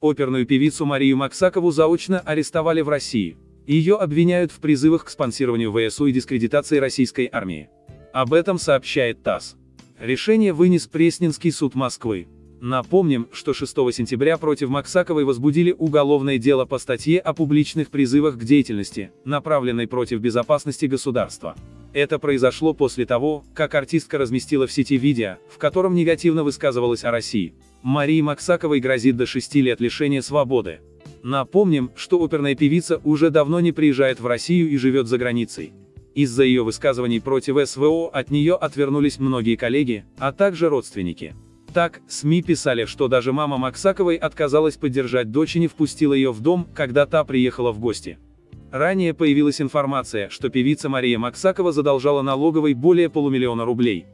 Оперную певицу Марию Максакову заочно арестовали в России. Ее обвиняют в призывах к спонсированию ВСУ и дискредитации российской армии. Об этом сообщает ТАСС. Решение вынес Пресненский суд Москвы. Напомним, что 6 сентября против Максаковой возбудили уголовное дело по статье о публичных призывах к деятельности, направленной против безопасности государства. Это произошло после того, как артистка разместила в сети видео, в котором негативно высказывалась о России. Марии Максаковой грозит до 6 лет лишения свободы. Напомним, что оперная певица уже давно не приезжает в Россию и живет за границей. Из-за ее высказываний против СВО от нее отвернулись многие коллеги, а также родственники. Так, СМИ писали, что даже мама Максаковой отказалась поддержать дочь и не впустила ее в дом, когда та приехала в гости. Ранее появилась информация, что певица Мария Максакова задолжала налоговой более $500 000 рублей.